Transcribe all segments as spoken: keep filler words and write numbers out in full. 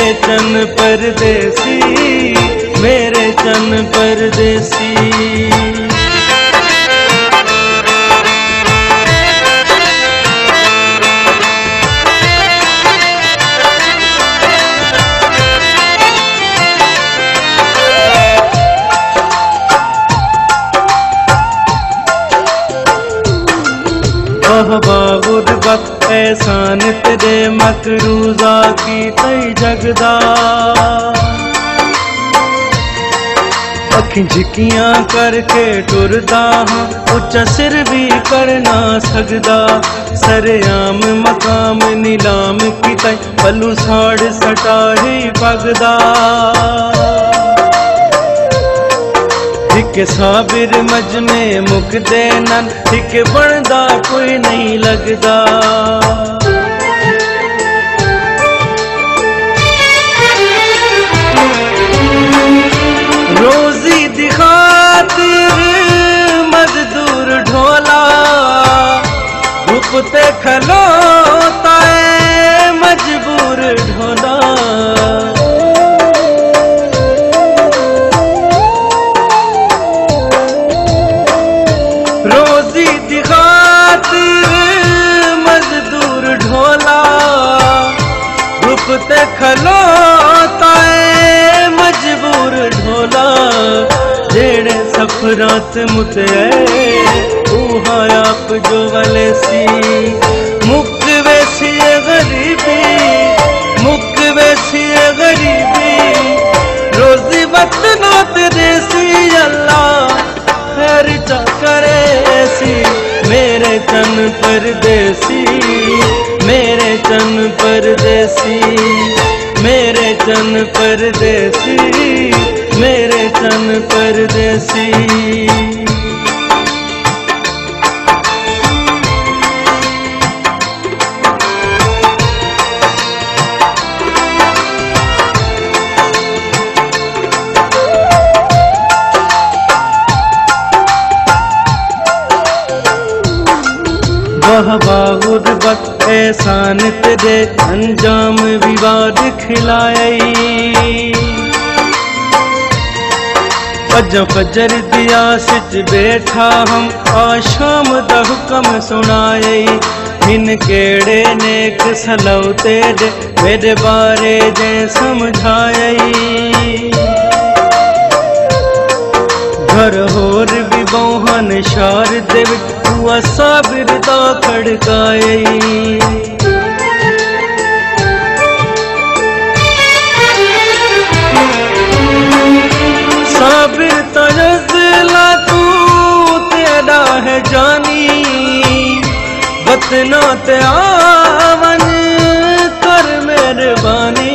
मेरे चन परदेसी, मेरे चन परदेसी। गुरबत एहसान तेरे मकरूजा की तई जगदा, अखी झिकियां करके टुरदा हाँ, उच्चा सिर भी कर ना सकदा। सरेआम मकाम नीलाम की तई पलू साड़ सटा ही पगदा। हिक साबिर मज में मुकदे नन, हिक बनदा कोई नहीं लगदा। रोजी दी खातिर मजदूर ढोला, रुपते खलोता है मजबूर ढोला। ते खलोता है मजबूर ढोला, जेड़े सफरात मुते ऊहा आप जो वले सी। मुक वैसी गरीबी, मुक वैसी गरीबी, रोजी वतना तेरे सी अल्लाह खैर चा करे सी। मेरे चन परदेसी, मेरे चन परदेसी, मेरे चन परदेसी, मेरे चन परदेसी। वह गुरबत एहसान तेरे अंजाम विवाद खिलाई। अज फजर दिया सिच बैठा हम आशाम दा हुक्म सुनाए। हिन केड़े नेक सलव तेरे मेरे बारे जे समझाए। घर होर भी बहुन शार दे हुआ साबिर दा खड़काए। साबिर तजला तू तेरा है जानी, वतना ते आवन कर मेहरबानी।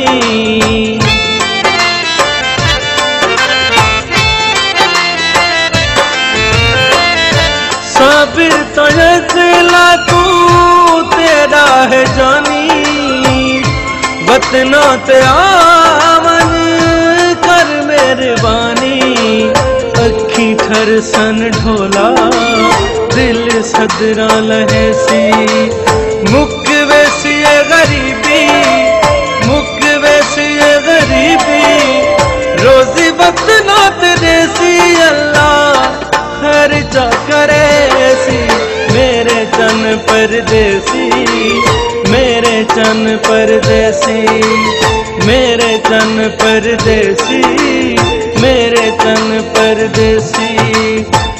साबिर तजला तू तेरा है जानी, वतना ते आवन कर मेहरबानी। अखी खर सन ढोला दिल सदरा लहे सी। मुक वैसी गरीबी, मुक वैसी गरीबी, रोजी वतना तेरे सी अल्लाह खर्चा करे सी। मेरे चन परदेसी, मेरे चन परदेसी, मेरे चन परदेसी, मेरे चन परदेसी।